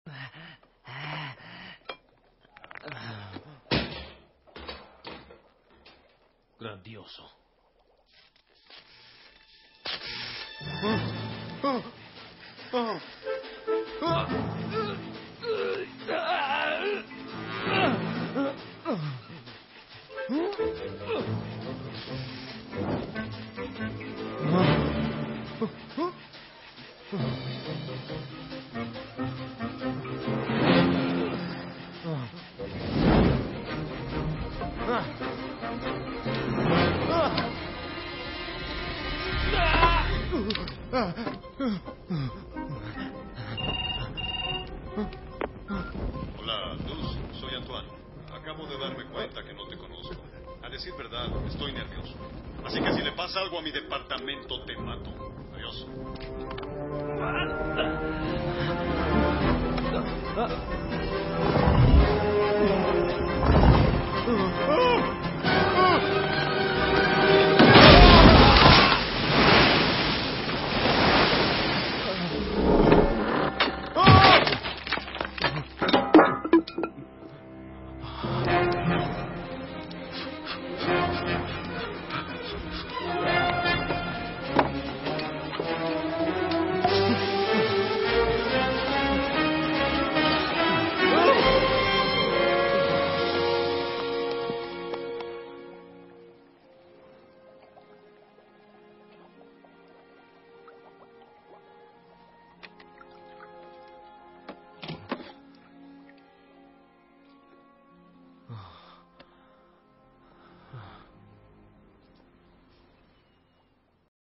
Grandioso. Hola, Luz, soy Antoine. Acabo de darme cuenta que no te conozco. A decir verdad, estoy nervioso. Así que si le pasa algo a mi departamento, te mato. Adiós.